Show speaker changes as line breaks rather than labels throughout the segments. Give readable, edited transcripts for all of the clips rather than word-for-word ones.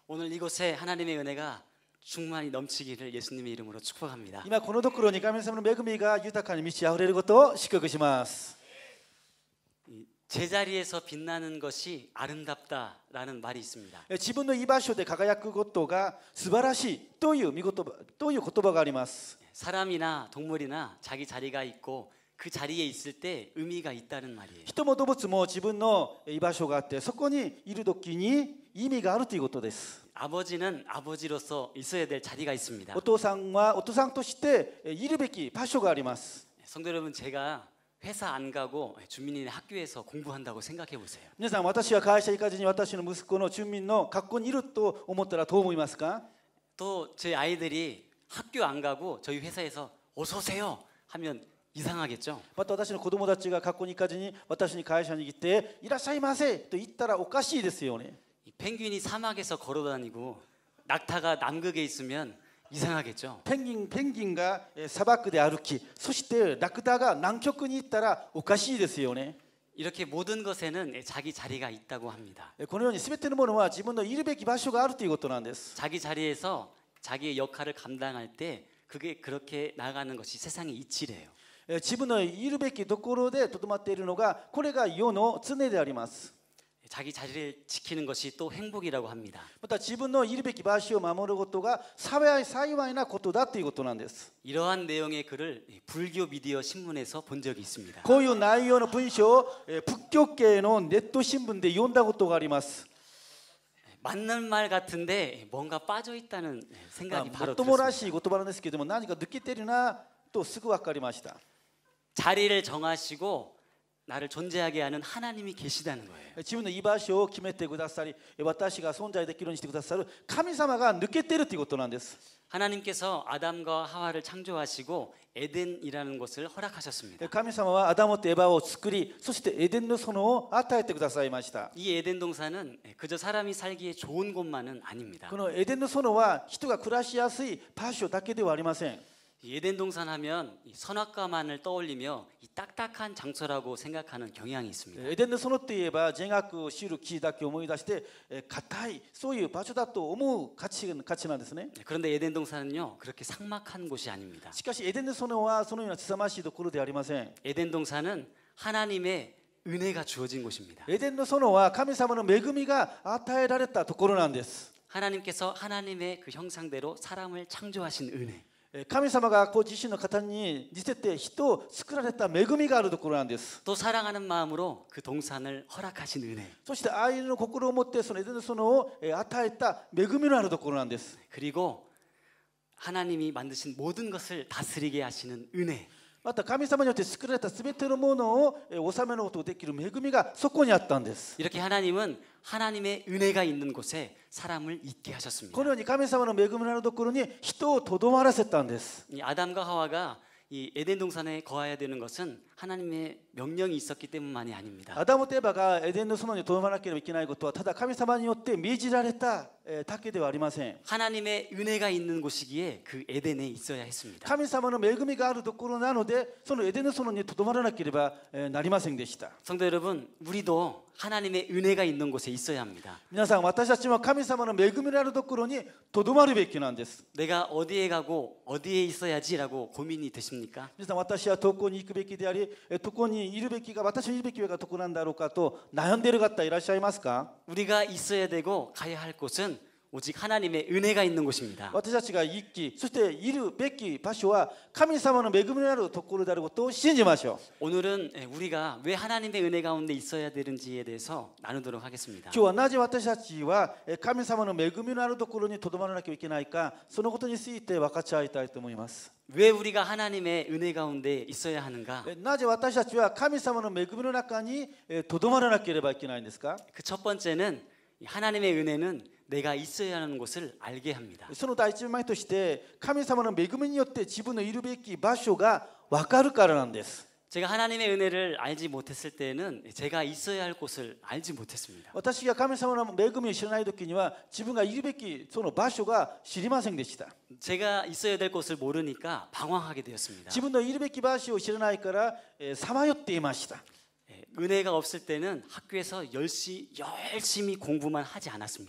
오늘 이곳에 하나님의 은혜가 충만히 넘치기를 예수님의 이름으로 축복합니다.
今このところに神様の恵みが豊かに満ち溢れることを祝福します。
제자리에서 빛나는 것이 아름답다라는 말이 있습니다.
自分の居場所で輝くことが素晴らしいという言葉があります。
사람이나 동물이나 자기 자리가 있고 그 자리에 있을 때 의미가 있다는 말이에요.
人も動物も自分の居場所があってそこにいるときに意味があるということです。
아버지는 아버지로서 있어야 될 자리가 있습니다.
お父さんはお父さんとしているべき場所があります。
성도 여러분, 제가 회사 안 가고 주민이네 학교에서 공부한다고 생각해 보세요.
皆さん、私は会社行かずに私の息子の住民の学校にいると思ったらどう思いますか？
또 제 아이들이 학교 안 가고 저희 회사에서 어서 오세요 하면 이상하겠죠?
また私の子供たちが学校に行かずに私に会社に来ていらっしゃいませと言ったらおかしいですよね。
펭귄이 사막에서 걸어다니고 낙타가 남극에 있으면 이상하겠죠?
ペンギンが砂漠で歩き、そしてラクダが南極に行ったらおかしいですよね。
이렇게 모든 것에는 자기 자리가 있다고 합니다.
このように全てのものは自分のいるべき場所があるということなんです。
자기 자리에서 자기의 역할을 감당할 때 그게 그렇게 나아가는 것이 세상의 이치래요.
自分のいるべきところでとどまっているのがこれが世の常であります。
자기 자리를 지키는 것이 또 행복이라고 합니다.
また自分のいるべき場所を守ることが幸いなことだということなんです。
이러한 내용의 글을 불교 미디어 신문에서 본 적이 있습니다.
こういう内容の文章を仏教系のネット新聞で読んだことがあります。
맞는 말 같은데 뭔가 빠져 있다는 생각이
も
바로
っともらし
들었습니다.
い言葉なんですけども何か抜けてるなとすぐ分かりました。
자리를 정하시고 나를 존재하게 하는 하나님이 계시다는 거예요.
自分の居場所を決めてくださり私が存在できるようにしてくださる神様が抜けているということなんです。
하나님께서 아담과 하와를 창조하시고 에덴이라는 곳을 허락하셨습니다.
神様はアダムとエバを作りそしてエデンの園を与えてくださいました。
이 에덴 동산은 그저 사람이 살기에 좋은 곳만은 아닙니다.
このエデンの園は人が暮らしやすい場所だけではありません。
이 에덴 동산 하면 이 선악과만을 떠올리며 이 딱딱한 장소라고 생각하는 경향이 있습니다.
エデンの園といえば善悪知る木だけ思い出して硬いそういう場所だと思う価値なんですね。
그런데 에덴 동산은요 그렇게 삭막한 곳이 아닙니다.
しかしエデンの園はそのような凄ましいところではありません。
에덴 동산은 하나님의 은혜가 주어진 곳입니다.
エデンの園は神様の恵みが与えられたところなんです。
하나님께서 하나님의 그 형상대로 사람을 창조하신 은혜.
神様がご自身の方に似せて人を作られた恵みがあるところなんです。
또 사랑하는 마음으로 그 동산을 허락하신 은혜.
そして愛の心を持ってそのエデンの園を与えた恵みのあるところなんです。
그리고 하나님이 만드신 모든 것을 다스리게 하시는 은혜.
また神様によって作られたすべてのものを治めることができる恵みがそこにあったんです。
이렇게 하나님은 하나님의 은혜가 있는 곳에 사람을 있게 하셨습니다.
このように神様の恵みのあるところに人をとどまらせたんです。
이 아담과 하와가 이 에덴 동산에 거해야 되는 것은 하나님의 명령이 있었기 때문만이 아닙니다.
アダムとエバがエデンの園にとどまらなければいけないことはただ神様によって命じられただけではありません。
하나님의 은혜가 있는 곳이기에 그 에덴에 있어야 했습니다.
神様の恵みがあるところなのでそのエデンの園にとどまらなければなりませんでした。
성도 여러분, 우리도 하나님의 은혜가 있는 곳에 있어야 합니다.
皆さん、私たちも神様の恵みのあるところにとどまるべきなんです。
내가 어디에 가고 어디에 있어야지라고 고민이 되십니까?
皆さん、私はどこに行くべきでありどこにいるべきが私のいるべきがどこなんだろうかと悩んでいる方いらっしゃいますか？
우리가 있어야 되고 가야 할 곳은 오직 하나님의 은혜가 있는 곳입니다.
私たちが行きそしているべき場所は神様の恵みのあるところであることを信じましょう。
오늘은 우리가 왜 하나님의 은혜 가운데 있어야 되는지에 대해서 나누도록 하겠습니다.
今日はなぜ私たちは神様の恵みのあるところにとどまらなきゃいけないかそのことについて分かち合いたいと思います。
왜 우리가 하나님의 은혜 가운데 있어야 하는가?
なぜ私たちは神様の恵みの中にとどまらなければいけないんですか？
그 첫 번째는 하나님의 은혜는 내가 있어야 하는 곳을 알게 합니다.
その第一枚として神様の恵みによって自分のいるべき場所が分かるからなんです。
제가 하나님의 은혜를 알지 못했을 때는 제가 있어야 할 곳을 알지 못했습니다.
私が神様の恵みを知らない時には自分がいるべきその場所が知りませんでした。
제가 있어야 될 곳을 모르니까 방황하게 되었습니다.
自分のいるべき場所を知らないからさまよっていました。
은혜가 없을 때는 학교에서 열심히 공부만 하지 않았습니다.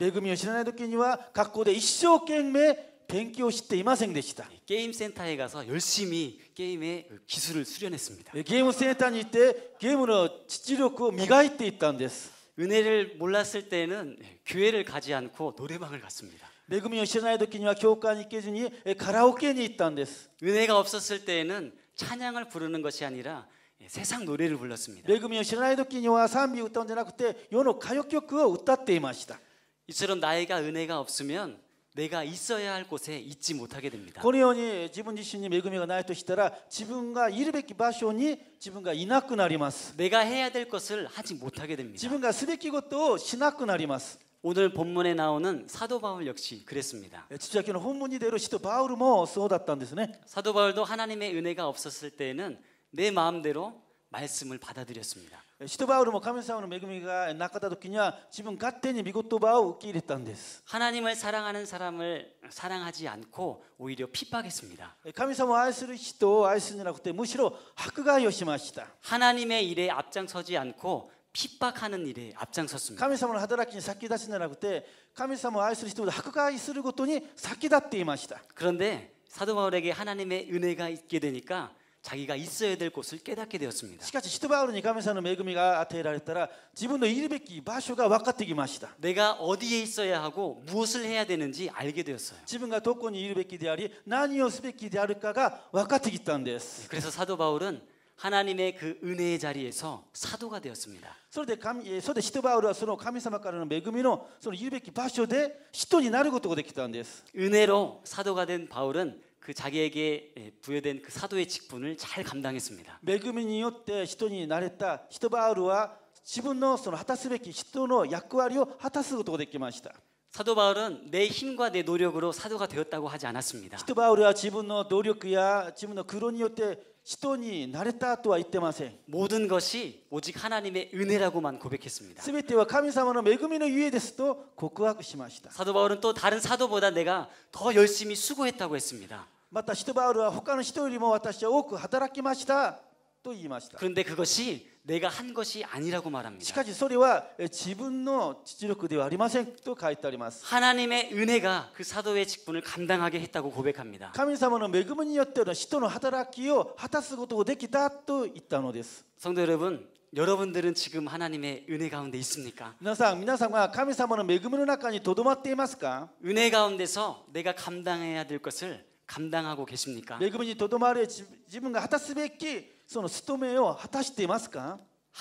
恵みを知らない時には学校で一生懸命勉強していませんでした。
게임 센터에 가서 열심히 게임의 그 기술을 수련했습니다.
ゲームセンターに行ってゲームの実力を磨いていったんです。
은혜를 몰랐을 때는 교회를 가지 않고 노래방을 갔습니다.
恵みを知らない時には教会に行けずにカラオケに行ったんです。
은혜가 없었을 때에는 찬양을 부르는 것이 아니라 세상 노래를 불렀습니다.
恵みを知らない時には賛美を歌うんじゃなくて世の歌謡曲を歌っていました。
이처럼 나이가 은혜가 없으면 내가 있어야 할 곳에 있지 못하게 됩니다.
このように自分自身に恵みがないとしたら自分がいるべき場所に自分がいなくなります。
내가 해야 될 것을 하지 못하게
自
됩니다.
分がすべきことをしなくなります。
오늘 본문에 나오는 사도 바울 역시 그랬습니다.
父は今日の本文に出る使徒パウルもそうだったんですね。
사도 바울도 하나님의 은혜가 없었을 때에는 내 마음대로 말씀을 받아들였습니다.
使徒パウルも神様の恵みがなかった時には自分勝手に御言葉を受け入れたんです。
하나님을 사랑하는 사람을 사랑하지 않고 오히려 핍박했습니다.
神様を愛する人を愛するんじゃなくてむしろ迫害をしました。
하나님의 일에 앞장서지 않고 핍박하는 일에 앞장섰습니다.
神様の働きに先立つんじゃなくて神様を愛する人を迫害することに先立っていました。
그런데 사도 바울에게 하나님의 은혜가 있게 되니까 자기가 있어야 될 곳을 깨닫게 되었습니다.
しかし使徒パウルに神様の恵みが与えられたら自分のいるべき場所が分かってきました。
내가 어디에 있어야 하고 무엇을 해야 되는지 알게 되었어요.
自分がどこにいるべきであり何をすべきであるかが分かってきたんです。
그래서 사도 바울은 하나님의 그 은혜의 자리에서 사도가 되었습니다.
それで使徒パウルはその神様からの恵みのそのいるべき場所で使徒になることができたんです。
은혜로 사도가 된 바울은 그 자기에게 부여된 그 사도의 직분을 잘 감당했습니다.
恵みによって使徒になれた使徒パウルは自分のその果たすべき使徒の役割を果たすことができました。
사도 바울은 내 힘과 내 노력으로 사도가 되었다고 하지 않았습니다.
使徒パウルは自分の努力や自分の苦労によって使徒になれたとは言ってません。
모든 것이 오직 하나님의 은혜라고만 고백했습니다.
すべては神様の恵みのゆえですと告白しました。
사도 바울은 또 다른 사도보다 내가 더 열심히 수고했다고 했습니다.
また使徒パウルは他の人よりも私は多く働きましたと言いました。
그런데 그것이 내가 한 것이 아니라고
し
말합니다.
かしそれは自分の実力ではありませんと書いてあります。
하나님의 은혜가 그 사도의 직분을 감당하게 했다고 고백합니다.
神様の恵みによっての使徒の働きを果たすことができたと言ったのです。
성도 여러분, 여러분들은 지금 하나님의 은혜 가운데 있습니까?
皆さんは神様の恵みの中にとどまっていますか？
은혜 가운데서 내가 감당해야 될 것을 감당하고 계십니까?
恵みにとどまれ自分が果たすべきその務めを果たしていますか？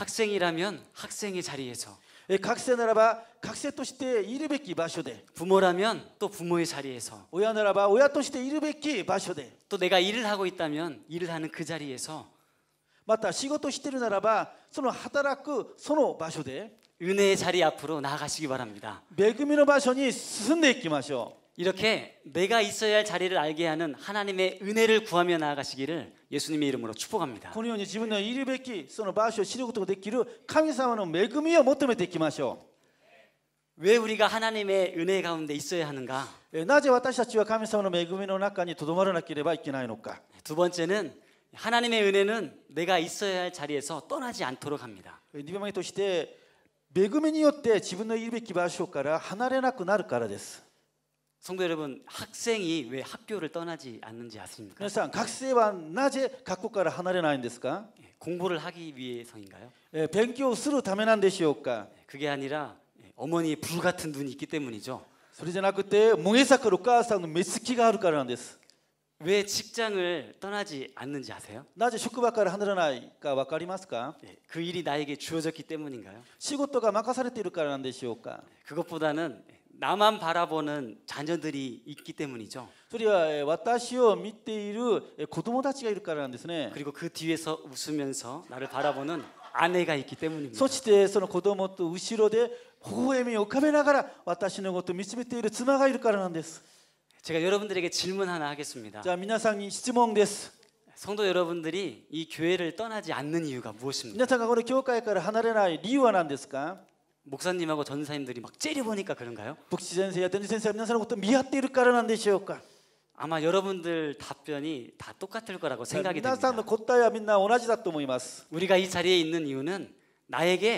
학생이라면 학생의 자리에서,
学生ならば学生としているべき場所で、
부모라면 또 부모의 자리에서,
親ならば親としているべき場所で、
또 내가 일을 하고 있다면 일을 하는 그 자리에서
また仕事しているならばその働くその場所で
은혜의 자리 앞으로 나아가시기 바랍니다.
恵みの場所に進んでいきましょう。
이렇게 내가 있어야 할 자리를 알게 하는 하나님의 은혜를 구하며 나아가시기를 예수님의 이름으로 축복합니다.
このように自分のいるべきその場所を知ることができる神様の恵みを求めていきましょ
왜 우리가 하나님의 은혜 가운데 있어야 하는가?
う。なぜ私たちは神様の恵みの中にとどまらなければいけないのか。
두 번째는 하나님의 은혜는 내가 있어야 할 자리에서 떠나지 않도록 합니다.
2番目として恵みによって自分のいるべき場所から離れなくなるからです。
성도 여러분, 학생이 왜 학교를 떠나지 않는지 아십니까?
皆さん、学生はなぜ学校から離れないんですか？
공부를 하기 위해서인가요?
勉強するためなんでしょうか？
그게 아니라 어머니의 불 같은 눈이 있기 때문이죠.
それじゃなくて燃え盛るお母さんの目つきがあるからなんです。
왜 직장을 떠나지 않는지 아세요?
なぜ職場から離れないか分かりますか？
그 일이 나에게 주어졌기 때문인가요?
仕事が任されているからなんでしょうか？
그것보다는 나만 바라보는 자녀들이 있기 때문이죠.
それは私を見ている子供たちがいるからなんですね。
그리고 그 뒤에서 웃으면서 나를 바라보는 아내가 있기 때문입니다.
そしてその子供と後ろで微笑みを浮かべながら私のことを見つめている妻がいるからなんです。
제가 여러분들에게 질문 하나 하겠습니다.
じゃあ皆さんに質問です。
성도 여러분들이 이 교회를 떠나지 않는 이유가 무엇입니까?
皆さんがこの教会から離れない理由は何ですか？
목사님하고 전사님들이 막 째려보니까 그런가요?
牧師先生や伝道先生は皆さんのことを見合っているからなんでしょうか？
아마 여러분들 답변이 다 똑같을 거라고 생각이
皆さん
됩니다.
の答えはみんな同じだと思います。
우리가 이 자리에 있는 이유는 나에게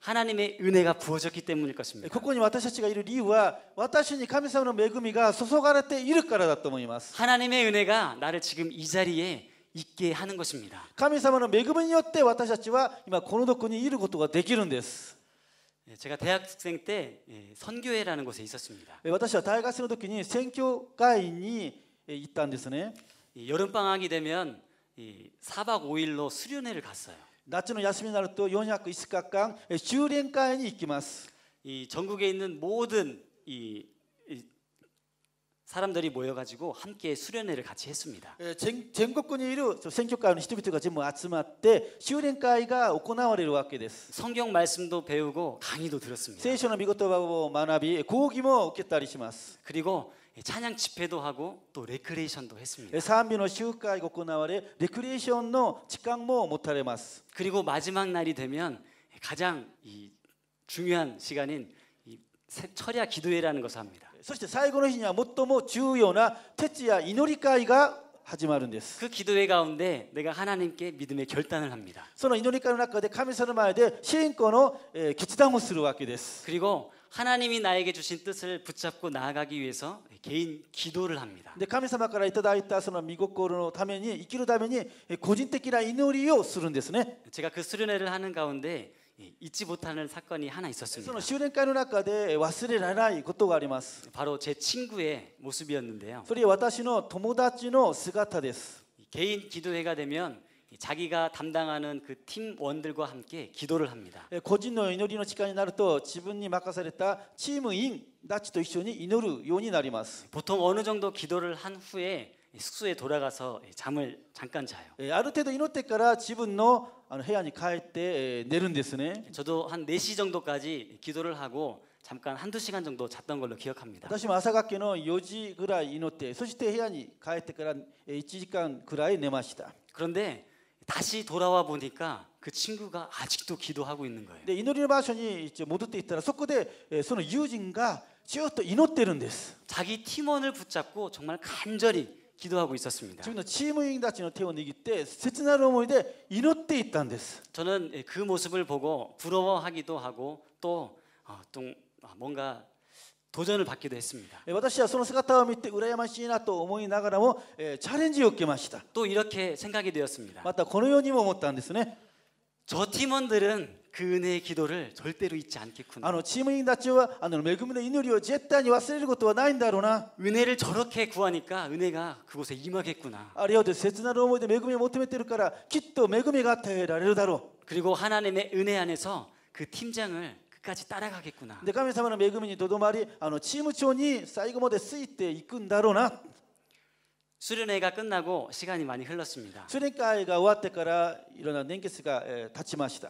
하나님의 은혜가 부어졌기 때문일 것입니다.
ここに私たちがいる理由は私に神様の恵みが注がれているからだと思います。
하나님의 은혜가 나를 지금 이 자리에 있게 하는 것입니다.
神様の恵みによって私たちは今このどこにいることができるんです。
제가 대학생 때 선교회라는 곳에 있었습니다.
私は大学生の時に宣教会に行ったんですね。
여름 방학이 되면 4박 5일로 수련회를 갔어요.
夏の休みになると4泊5日間修練会に行きます。
이 전국에 있는 모든 사람들이 모여가지고 함께 수련회를 같이 했습니다.
全国にいる宣教会の人々が全部集まって修練会が行われるわけです。
성경 말씀도 배우고 강의도 들었습니다.
聖書の御言葉を学び講義も受けたりします。
그리고 찬양 집회도 하고 또 레크레이션도 했습니다.
賛美の集会が行われレクリエーションの時間も持たれます。
그리고 마지막 날이 되면 가장 중요한 시간인 철야 기도회라는 것을 합니다.
そして最後の日には最も重要な徹夜祈り会が始まるんです。
그 기도회 가운데 내가 하나님께 믿음의 결단을 합니다.
その祈り会の中で神様の前で信仰の決断をするわけです。
그리고 하나님이 나에게 주신 뜻을 붙잡고 나아가기 위해서 개인 기도를 합니다.
で神様からいただいたその御心のために生きるために個人的な祈りをするんですね。
제가 그 수련회를 하는 가운데 잊지 못하는 사건이 하나 있었습니다.
その修練会の中で忘れられないことがあります。
바로 제 친구의 모습이었는데요.
それは私の友達の姿です。
개인 기도회가 되면 자기가 담당하는 그 팀원들과 함께 기도를 합니다.
個人の祈りの時間になると自分に任されたチーム員たちと一緒に祈るようになります。
보통 어느 정도 기도를 한 후에 숙소에 돌아가서 잠을 잠깐 자요.
ある程度祈ってから自分の部屋に帰って寝るんですね。
저도 한 4시 정도까지 기도를 하고 잠깐 한두 시간 정도 잤던 걸로 기억합니다.
私も朝がけの4時ぐらい祈って、そして部屋に帰ってから1時間くらい寝ました。
그런데 다시 돌아와 보니까 그 친구가 아직도 기도하고 있는 거예요.
で祈りの場所に一応戻っていったらそこでその友人がずっと祈ってるんです。
자기 팀원을 붙잡고 정말 간절히 기도하고 있었습니다.
自分のチーム員たちの手を握って切なる思いで祈っていったんです。
저는 그 모습을 보고 부러워하기도 하고 또 뭔가 도전을 받기도 했습니다.
私はその姿を見て羨ましいなと思いながらもチャレンジを受けました。
또 이렇게 생각이 되었습니다.
またこのようにも思ったんですね。
저 팀원들은 그 은혜의 기도를 절대로 잊지 않겠구나.
チーム員たちは恵みの祈りを絶対に忘れることはないんだろうな。
은혜를 저렇게 구하니까 은혜가 그곳에 임하겠구나.
あれよって切なる思いで恵みを求めてるからきっと恵みが与えられるだろ
그리고 하나님의 은혜 안에서 그 팀장을 끝까지 따라가겠구나.
う。で神様の恵みにとどまりチーム長に最後までついていくんだろうな。
수련회가 끝나고 시간이 많이 흘렀습니다.
修練会が終わってからいろんな年月が経ちました。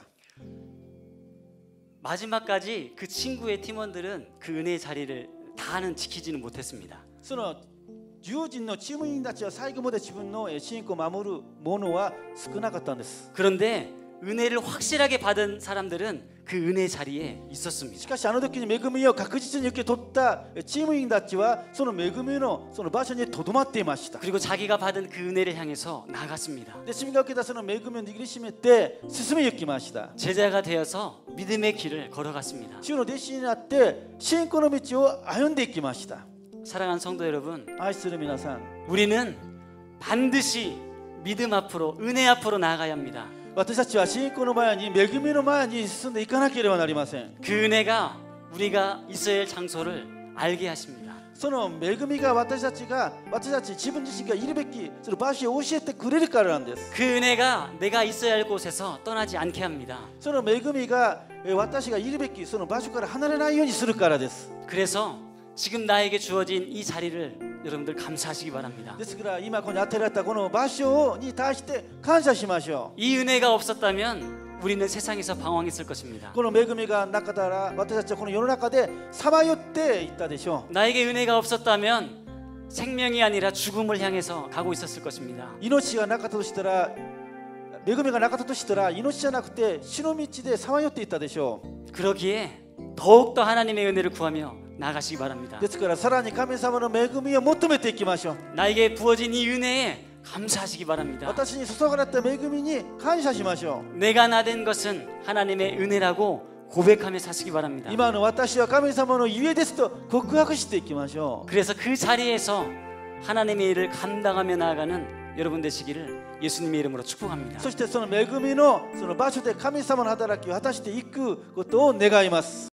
마지막까지 그 친구의 팀원들은 그 은혜의 자리를 다는 지키지는 못했습니다.
その友人のチーム員たちは最後まで自分の信仰を守るものは少なかったんです。
그런데 은혜를 확실하게 받은 사람들은 그 은혜의 자리에
し
있었습니다.
かしあの時に恵みを確実に受け取ったチーム員たちはその恵みのその場所にとどまっていました。
그리고 자기가 받은 그 은혜를 향해서 나갔습니다.
で自分が受けたその恵みを握りしめて進み行きました。
제자가 되어서 믿음의 길을 걸어갔습니다.
主の弟子になって信仰の道を歩んでいきました。
사랑하는 성도 여러분,
愛する皆さん、
우리는 반드시 믿음 앞으로 은혜 앞으로 나아가야 합니다.
私たちは信仰の前に恵みの前に進んでいかなければなりません。
그 은혜가 우리가 있어야 할 장소를 알게 하십니다.
その恵みが私たち自分自身がいるべきその場所を教えてくれるからなんです。
그 은혜가 내가 있어야 할 곳에서 떠나지 않게 합니다.
その恵みが私がいるべきその場所から離れないようにするからです。
그래서 지금 나에게 주어진 이 자리를 여러분들 감사하시기 바랍니다.
ですから今ここに与えられたこの場所に対して感謝しましょう。
이 은혜가 없었다면 우리는 세상에서 방황했을 것입니다.
この恵みがなかったら私たちはこの世の中でさまよっていったでしょ
나에게 은혜가 없었다면 생명이 아니라 죽음을 향해서 가고 있었을 것입니다.
う。命がなかったとしたら恵みがなかったとしたら命じゃなくて死の道でさまよっていったでしょう。
그러기에 더욱더 하나님의 은혜를 구하며 나가시기 바랍니다.
ですからさらに神様の恵みを求めていきましょう。
나에게 부어진 이 은혜에 감사하시기 바랍니다.
私に注がれた恵みに感謝しましょう。
내가 나된 것은 하나님의 은혜라고 고백하며 사시기 바랍니다.
今の私は神様の家ですと告白していきましょう。
그래서 그 자리에서 하나님의 일을 감당하며 나아가는 여러분 되시기를 예수님의 이름으로 축복합니다.
そしてその恵みのその場所で神様の働きを果たしていくことを願います。